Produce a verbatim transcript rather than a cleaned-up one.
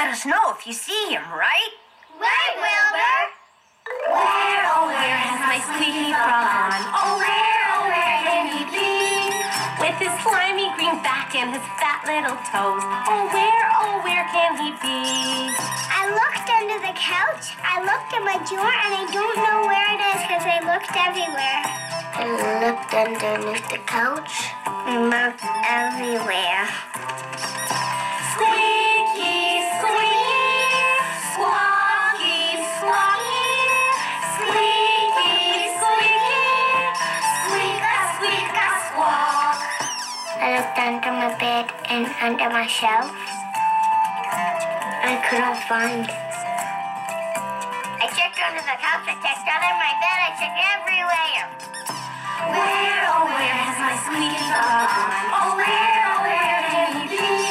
let us know if you see him, right? Right, Wilbur. Where, oh, where has my squeaky frog gone? Oh, where, oh, where can he be? With his slimy green back and his fat little toes. Oh, where, oh, where can he be? I looked under the couch, I looked at my drawer, and I don't know where it is because I looked everywhere. I looked underneath the couch. I looked everywhere. Squeaky, squeaky, squawky, squawky, squeaky, squeaky, squeaka, squeaka, squawk. I looked under my bed and under my shelf. I couldn't find it. I checked under the couch, I checked under my bed, I checked everywhere. Where, oh, where has my squeaky frog gone? Oh, where, oh, where can he be?